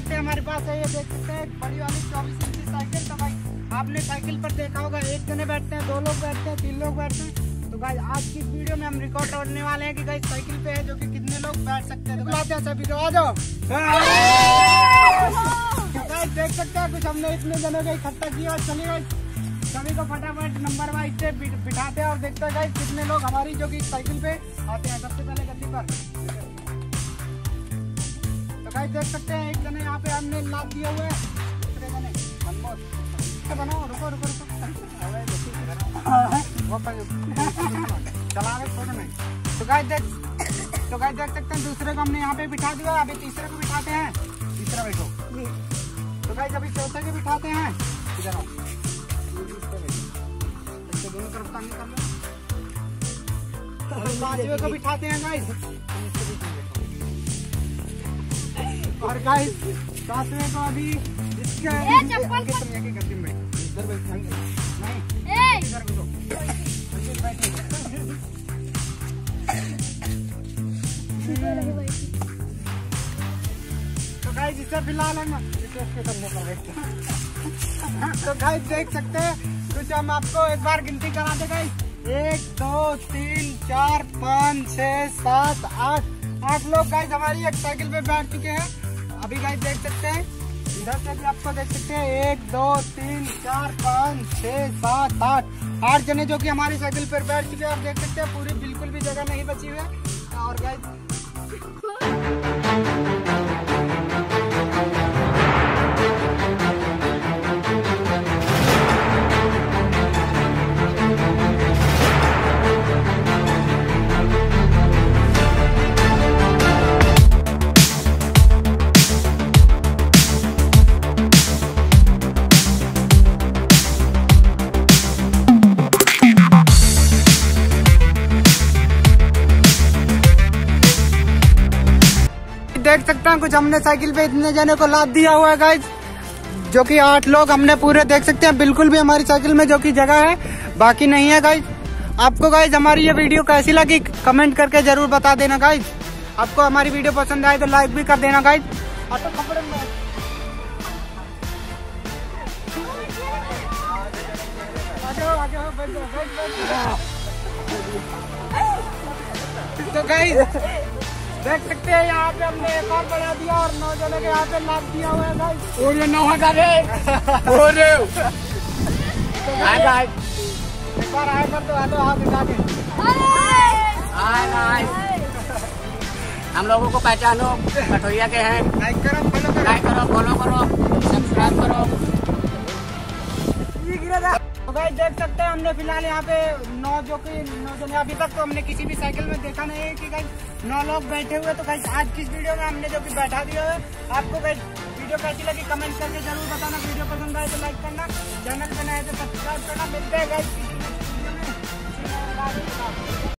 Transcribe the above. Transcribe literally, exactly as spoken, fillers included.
सकते हैं हमारे पास है, ये देख सकते हैं बड़ी वाली चौबीस इंची साइकिल। तो भाई आपने साइकिल पर देखा होगा एक जने बैठते हैं, दो लोग बैठते हैं, तीन लोग बैठते हैं। तो भाई आज की इस वीडियो में हम रिकॉर्ड करने वाले हैं कि भाई साइकिल पे है जो कि कितने लोग बैठ सकते हैं। तो बुलाते हैं सभी को, आ जाओ। देख सकते हैं कुछ हमने इतने जनों का इकट्ठा किया। चलिए सभी को फटाफट नंबर वाइज से बिठाते हैं और देखते हैं गाइस कितने लोग हमारी जो कि साइकिल पे आते हैं। सबसे पहले गद्दी पर तो गाइस देख सकते हैं एक जने यहाँ पे हमने लाद दिए हुए हैं, दूसरे जने बनाओ। रुको रुको रुको चला छोड़ो नहीं। तो गाइस देख तो गाइस देख सकते हैं दूसरे को हमने यहाँ पे बिठा दिया। अभी तीसरे को बिठाते हैं, तीसरा बैठो। तो गाइस अभी चौथे को बिठाते हैं, इधर आओ। दोनों तरफ काम कर लो। पांचवे को बिठाते हैं गाइस, और गाइस सातवें को अभी इसके आगे तुम यहीं गद्दी में बैठो, इधर बैठेंगे नहीं, इधर बैठो, इधर बैठो। तो गाइस इसे फिलहाल हम इसे करने पर बैठते हैं। तो गाइस देख सकते हैं कुछ हम आपको एक बार गिनती करा दे गाइस। एक दो तीन चार पाँच छः सात आठ आठ लोग गाइस हमारी एक साइकिल पे बैठ चुके हैं। अभी गाइस देख सकते हैं इधर से भी आपको देख सकते हैं एक दो तीन चार पाँच छः सात आठ आठ जने जो कि हमारी साइकिल पर बैठ चुके हैं। आप देख सकते हैं पूरी बिल्कुल भी जगह नहीं बची हुई है। और गाइस देख सकते हैं कुछ हमने साइकिल पे इतने जने को लाद दिया हुआ है गाइस, जो कि आठ लोग हमने पूरे देख सकते हैं। बिल्कुल भी हमारी साइकिल में जो कि जगह है बाकी नहीं है गाइस। आपको गाइस हमारी ये वीडियो कैसी लगी कमेंट करके जरूर बता देना गाइस। आपको हमारी वीडियो पसंद आए तो लाइक भी कर देना गाइस। तो गाइस देख सकते हैं यहाँ पे हमने एक और बढ़ा दिया और नौ जने के यहाँ पे लाद दिया हुआ है गाइस। और ये नौ हजार है और एक बार आए कर दो, आ दो हाथ दिखा के। हम लोगों को पहचानो, कठोइया के हैं। लाइक करो, फॉलो करो, लाइक करो, फॉलो करो, सब्सक्राइब करो। तो गाइस देख सकते हैं हमने फिलहाल यहाँ पे नौ जो कि नौ जने अभी तक तो हमने किसी भी साइकिल में देखा नहीं है कि गाइस नौ लोग बैठे हुए। तो गाइस आज की इस वीडियो में हमने जो कि बैठा दिया है। आपको गाइस वीडियो कैसी लगी कमेंट करके जरूर बताना। वीडियो पसंद आए तो लाइक करना, चैनल पे नए तो सब्सक्राइब करना। मिलते हैं गाइस किसी नेक्स्ट वीडियो में।